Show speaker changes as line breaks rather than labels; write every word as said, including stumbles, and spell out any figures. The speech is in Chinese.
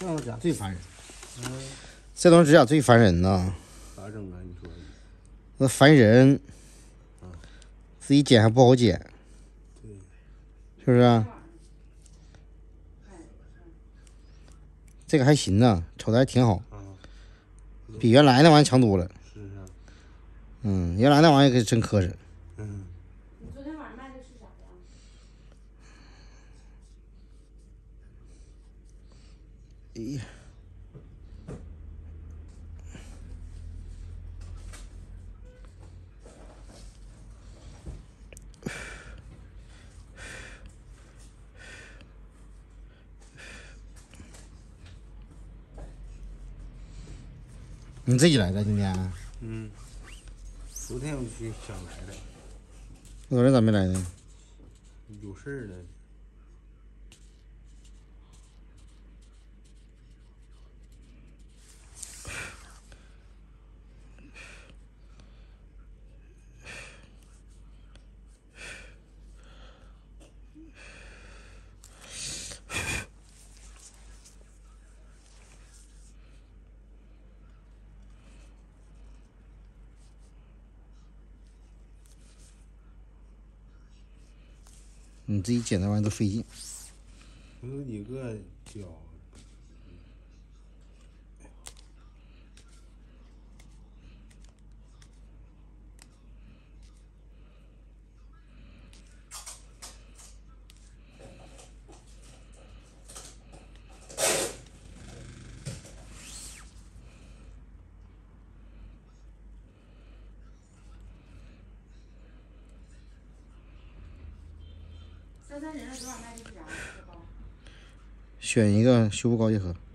这种指甲最烦人。
嗯，
这种指甲最烦人呐。
咋整啊？你说？
那烦人。
啊。
自己剪还不好剪。
对。
是不是啊？这个还行呢，瞅着还挺好。
啊。
比原来那玩意强多了。
是啊。
嗯，原来那玩意可真磕碜。
嗯。
你昨天晚上卖的是啥呀？
哎呀。你自己来的今天？
嗯。昨天我去想来的。
昨天咋没来呢？
有事儿了。
你自己剪那玩意都费劲。
我有几个脚。
三三零的昨晚卖的是啥？
选一个修复高级盒。